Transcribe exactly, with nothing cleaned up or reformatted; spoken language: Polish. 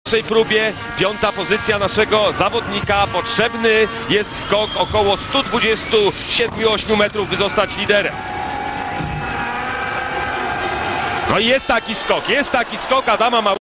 W naszej próbie piąta pozycja naszego zawodnika. Potrzebny jest skok około sto dwadzieścia siedem osiem metrów, by zostać liderem. No i jest taki skok, jest taki skok Adama Małysza.